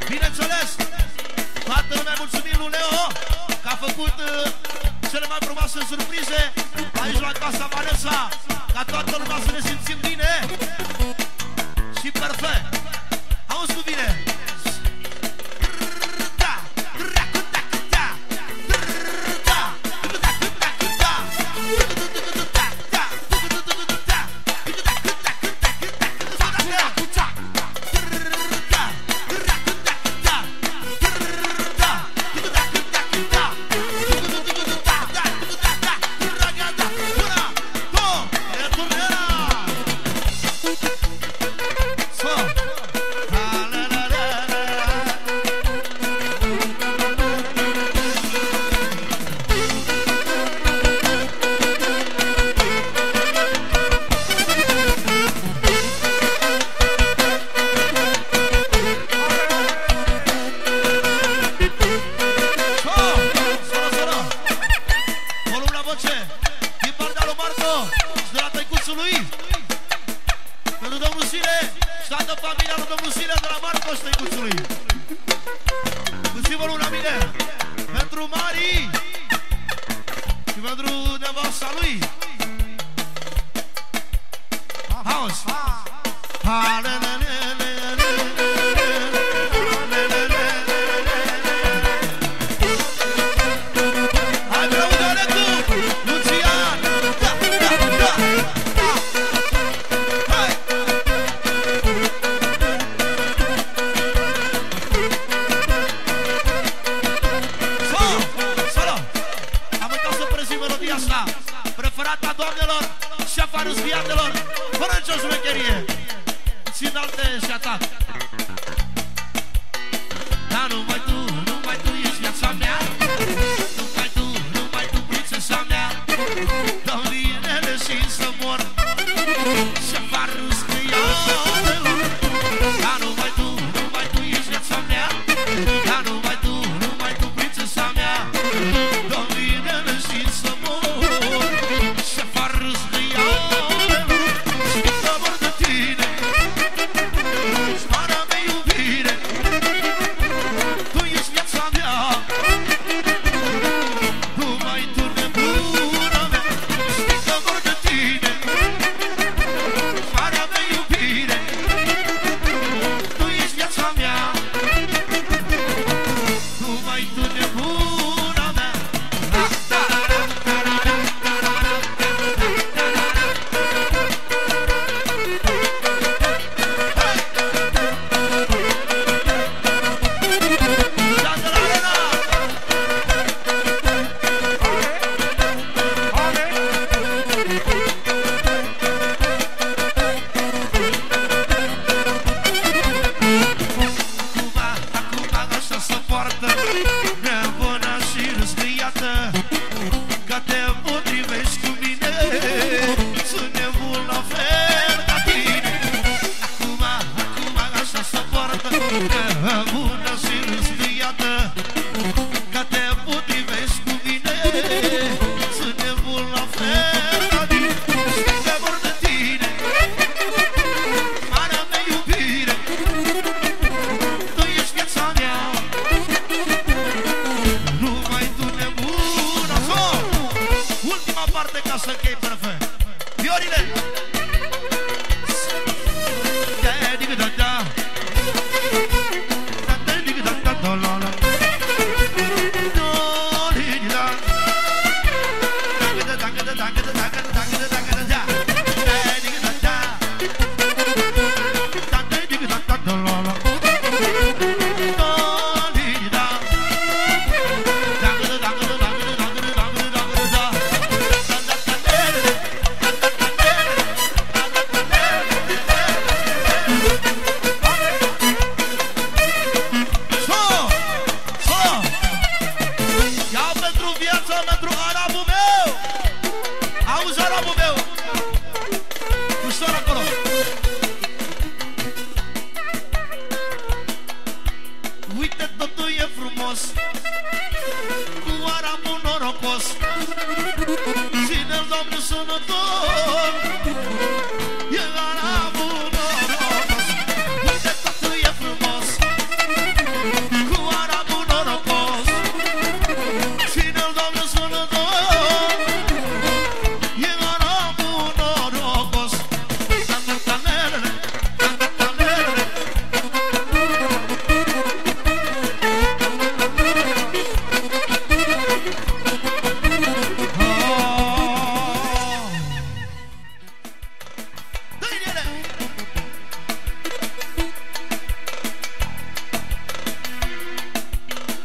Bineînțeles, toată lumea mulțumim lui Leo că a făcut cele mai frumoase surprize aici la Casa Vanessa, ca toată lumea să ne simțim bine și perfect. Auzi cum vine?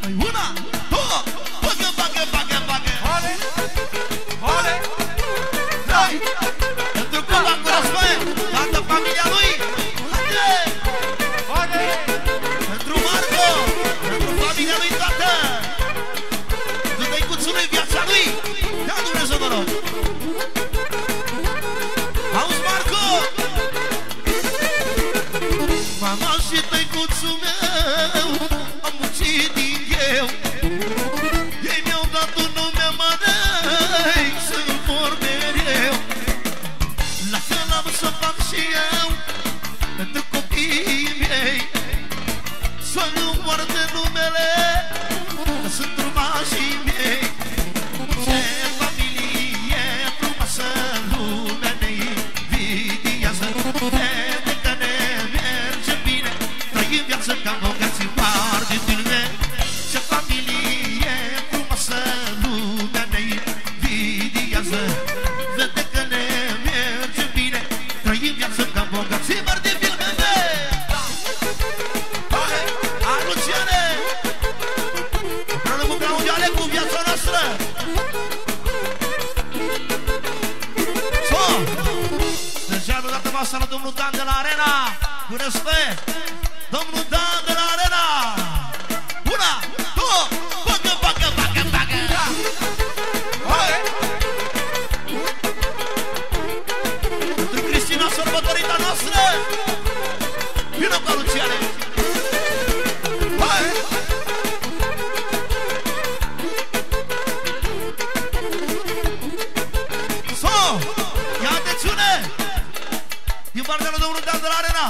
Păi una, două, bagă, bagă, bagă, bagă. Ole, ole, Hai! Pentru Cuba cu Război, toată familia lui. Haide! ole. Pentru Marco, pentru familia lui toată. Tu tăicuțului viața lui. Dea Dumnezeu noroc. Auzi, Marco! Mama și tăicuțul meu am muncit din eu. Ei mi-au dat un nume mărei să-l vor mereu. La fel am să fac și eu pentru copiii mei, să-mi poarte numele, că sunt urmașii mei. Ce familie frumoasă lumea ne invidiază, vede că ne merge bine, trăim viață ca bogații mari din tine. Ce familie frumoasă lumea ne invidiază, vede că ne merge bine, trăim viață ca bogații mari din tine. Luciane, împreună cu Claudiale, cu viața noastră. Deja odată v-a salut domnul Dan de la Arena. Cu respect, domnul Dan de la Arena. Una, două, bagă, bagă, bagă, bagă. Ole, Pentru Cristina, sărbătorita noastră. Vină cu Luciane. Hai! Ia atențiune! Din partea lui domnul Dan de la Arena.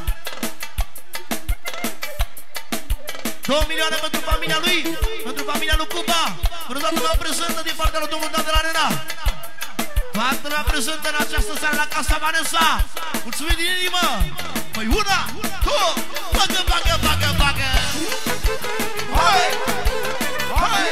2 milioane pentru familia lui, pentru familia lui Cuba. Pentru toată lumea prezentă din partea lui domnul Dan de la Arena. Toată lumea prezentă în această seară la Casa Vanessa. Mulțumim din inimă! Păi una, două, bagă, bagă, bagă, bagă! ole, ole.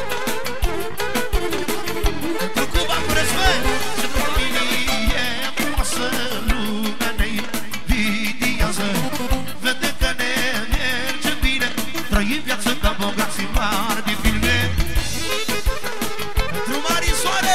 Pentru Cuba cu respect, ce familie frumoasă lumea ne invidiază, vede că ne merge bine, trăim viață ca bogații mari din filme. Pentru Marisoare,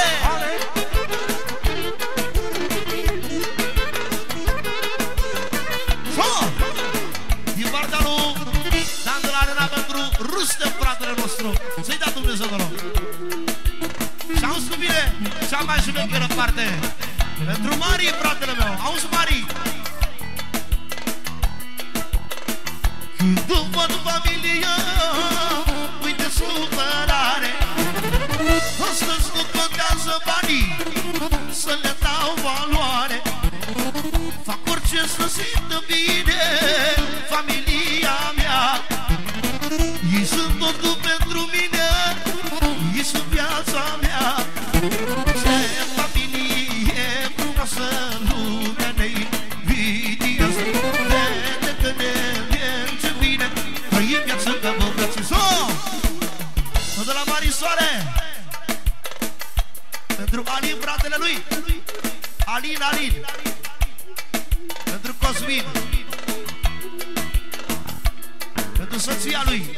din partea lui Dan de la Arena pentru Rustem, fratele nostru. Să-i da Dumnezeu noroc. Și auzi cu mine cea mai șmecheră parte. Pentru Mari, fratele meu. Auzi, Mari. Când îmi văd familia, uite supărare. Astăzi nu contează banii, să le dau valoare. Fac orice să simtă bine familia mea. Ei sunt totul pentru mine, ei sunt viața mea. Ce familie frumoasă lumea ne invidiază, vede că ne merge bine, trăim viață ca bogații. De la Marisoare, pentru Alin, fratele lui. Alin, Alin. Pentru Cosmin, pentru soția lui,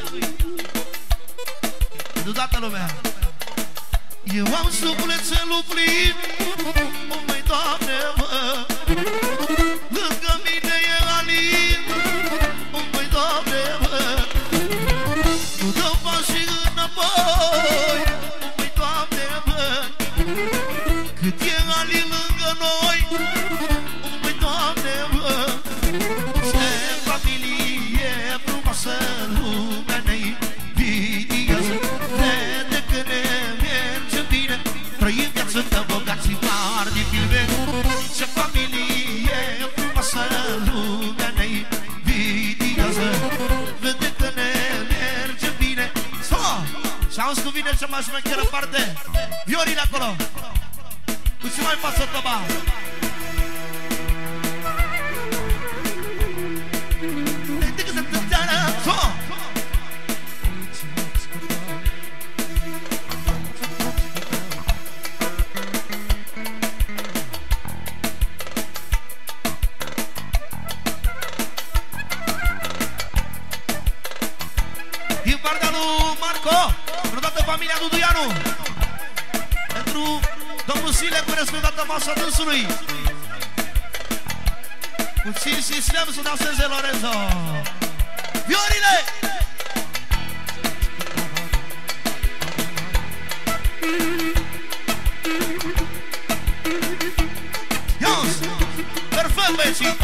pentru toată lumea. Eu am sufletelul plin, o măi, Doamne, mă. Lângă mine e Alin, o măi, Doamne, mă. Nu dă pași înapoi, o măi, Doamne, mă. Cât e Alin lângă noi, o măi, Doamne, mă. Ce familie frumoasă lumea ne invidiază, vede că ne merge bine, trăim viață ca bogații mari din filme. Ce familie frumoasă lumea ne invidiază, vede că ne merge bine. Și auzi cum vine cea mai șmecheră parte. Viorile acolo, cu ce mai pasă tăba. Din partea lui Marco, pentru toată familia Duduianu, pentru domnul Sile cu respectată masa dânsului. Puțin și slem să danseze Lorenzo. Viorile! Ios! Perfect, băieții!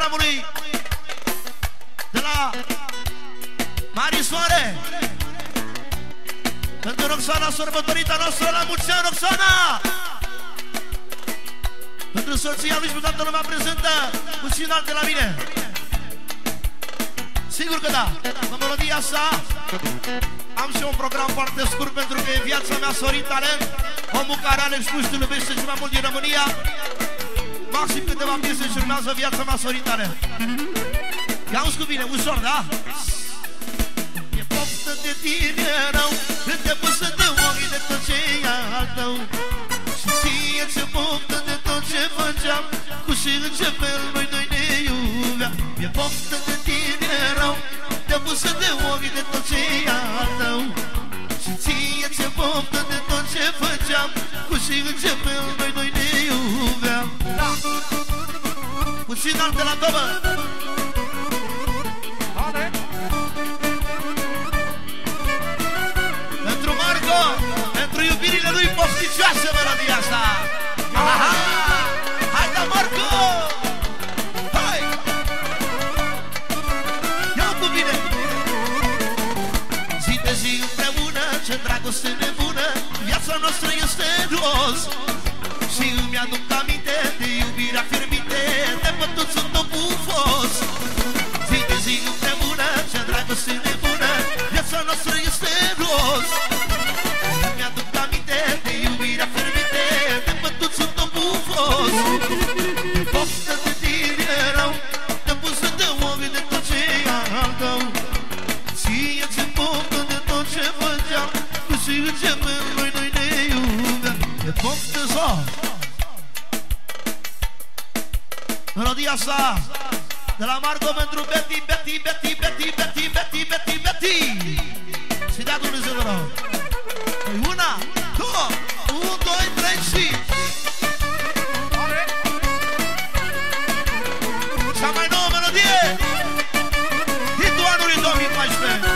programului de la Mari Soare. Pentru Roxana, sărbătorita noastră, la mulți ani, Roxana! Pentru soția lui și toată lumea prezentă, puțin alt de la mine. Sigur că da, cu melodia asta am și un program foarte scurt, pentru că e viața mea Sorin Talent, omul care Alex Puștiu iubește și mai mult din România. Maxim câteva piese și urmează viața mea Sorin Talent. Ia-uzi cu bine, ușor, da? E poftă de tine rău, când te pusă de ochi de tot ce e al tău. Și ție ți-e poftă de tot ce făceam, cu și în ce fel noi doi ne iubeam. E poftă de tine rău, te pusă de ochi de tot ce e al tău. Și ție ți-e poftă de tot ce făceam, cu și în ce fel noi doi ne iubeam. Puțin alt de la tobă. Pentru Marco, pentru iubirile lui pofticioase melodia asta. Hai da, Marco! Hai! Ia cu bine! Zi de zi împreună, ce dragoste nebună, viața noastră este roz. Și îmi aduc aminte de iubirea fierbinte, de bătut sunt o bufos. Zi de zi împreună, ce dragoste nebună, viața noastră este roz. Îmi aduc aminte de iubirea fierbinte, de bătut sunt o bufos. De poftă de tine rău, te pusă de ochi de tot ce e al tău. Ție ți-e poftă de tot ce făceam, cu și în ce fel noi ne iubeam. E poftă sau melodia asta de la Marco pentru Betty, Betty, Betty, Betty, Betty, Betty, Betty, Betty. Și dea Dumnezeu, vă rog. Una, două, 1, 2, 3 și... Cea mai nouă melodie, hitul anului 2014.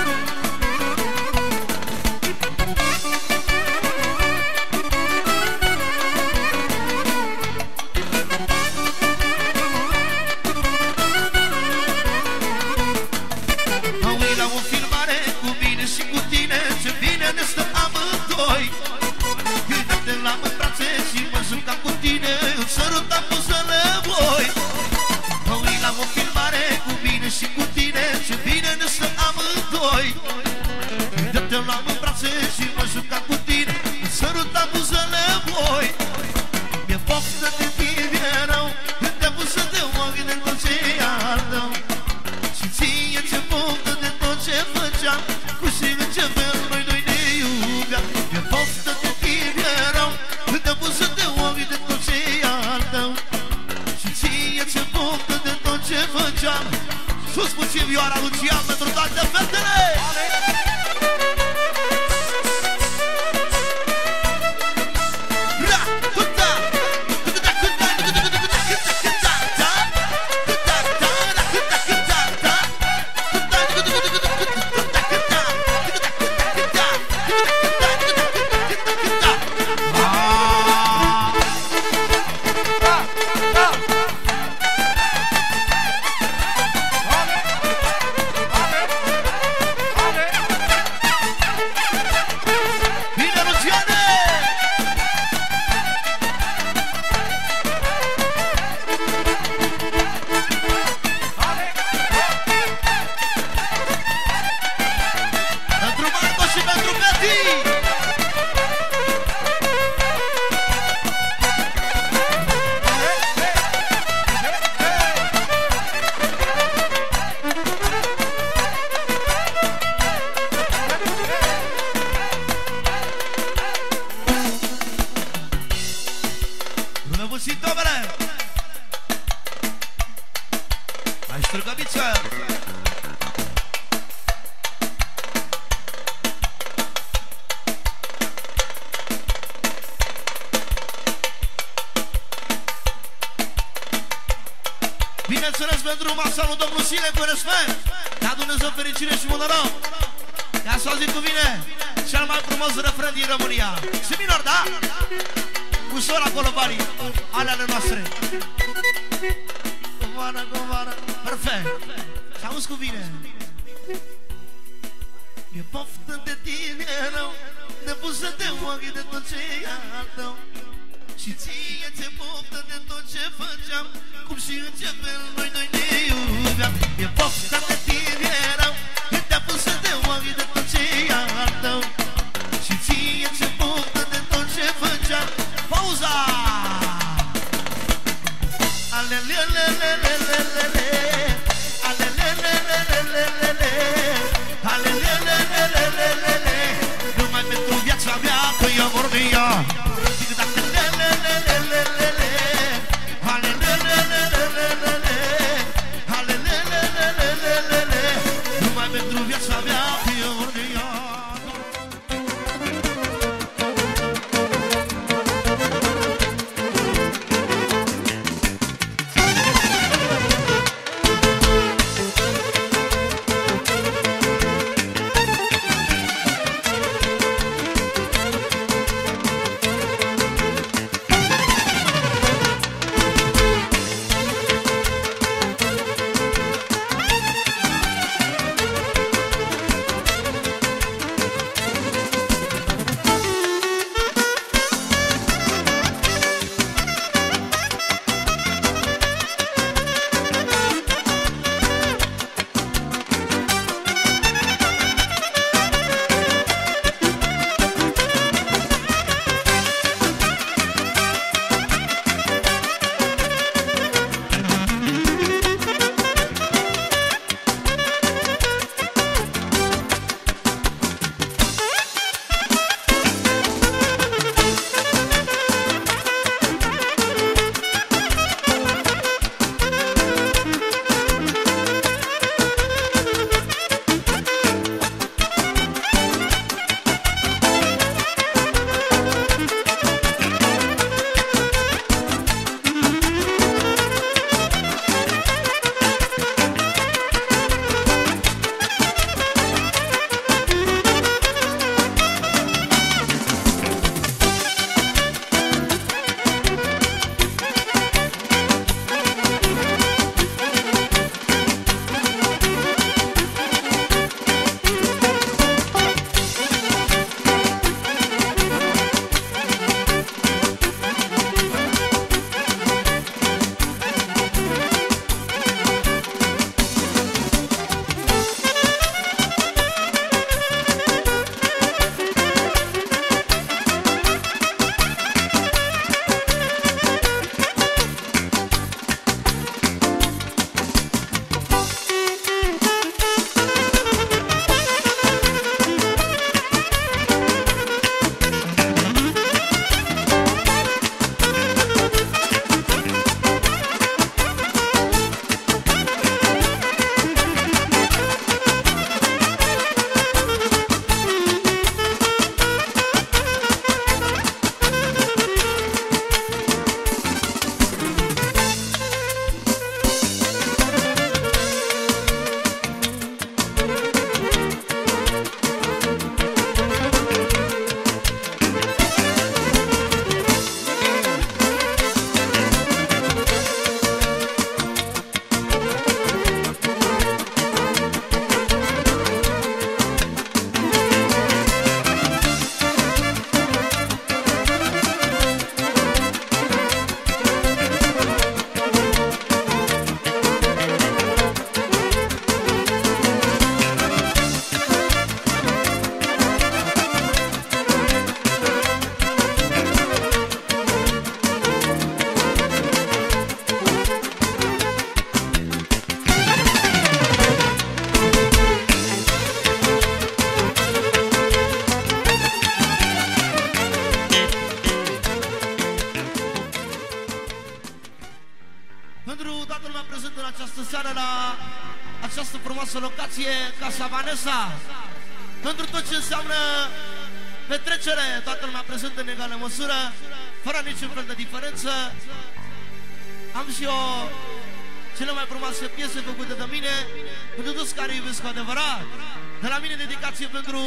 Sărutam buzele voi. Mă uit la o filmare cu mine și cu tine, ce bine ne stăm amândoi. Dă-te luam în brațe și mă jucam cu tine, sărutam buzele voi. Mi-e poftă de tine rău, când te pusă de ochi de tot ce e al tău. Și ție ți-e poftă de tot ce făceam, cu și în ce fel noi doi ne iubeam. Mi-e poftă de tine rău, când te pusă de ochi de tot ce e al tău. Și ție ți-e poftă de tot ce făceam. Sus puțin vioara Lucian pentru toate fetele! Bineînțeles pentru masa lui domnul Sile cu respect. Ca Dumnezeu fericire și mult noroc. Ca să auzit cu mine cel mai frumos refren din România. Și minor, da? Ușor acolo banii, alea ale noastre. coboară. Perfect. Și auzi cu bine. Mi-e poftă de tine rău, de buză de ochi, de tot ce e al tău. Și ție ți-e poftă de tot ce făceam, cum și începem noi ne iubeam. Mi-e poftă de tine rău, de buză de ochi, de tot ce e al tău. Și ție ți-e poftă de tot ce făceam. Pauza! Alelelelelelele, alelelelelelele, alelelelelelele, numai pentru viața mea că eu vor de ea. Alelelelelelele, alelelelelelele, alelelelelelele, numai pentru viața mea că eu vor de ea. această frumoasă locație, Casa Vanessa. Pentru tot ce înseamnă petrecere, toată lumea prezentă în egală măsură, fără niciun fel de diferență. Am și eu cele mai frumoase piese făcute de mine, pentru toți care iubesc cu adevărat. De la mine dedicație pentru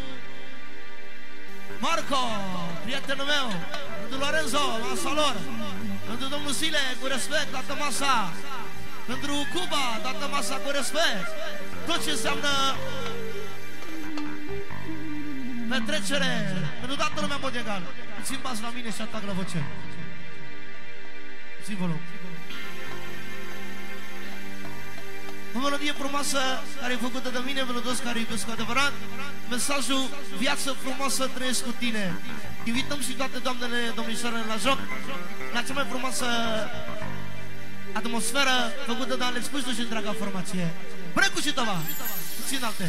Marco, prietenul meu, pentru Lorenzo, masa lor, pentru domnul Sile, cu respect, toată masa. Pentru Cuba, toată masa cu respect. Tot ce înseamnă petrecere, pentru toată lumea în mod egal. Puțin bas la mine și atac la voce. Puțin volum. O melodie frumoasă care e făcută de mine, melodios care iubesc cu adevărat. Mesajul viață frumoasă trăiesc cu tine. Invităm și toate doamnele, domnișoarele la joc, la cea mai frumoasă atmosferă făcută de Alex Puștu și întreaga formație. Brecu și Tova, puțin alte.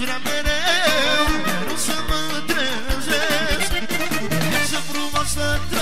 Să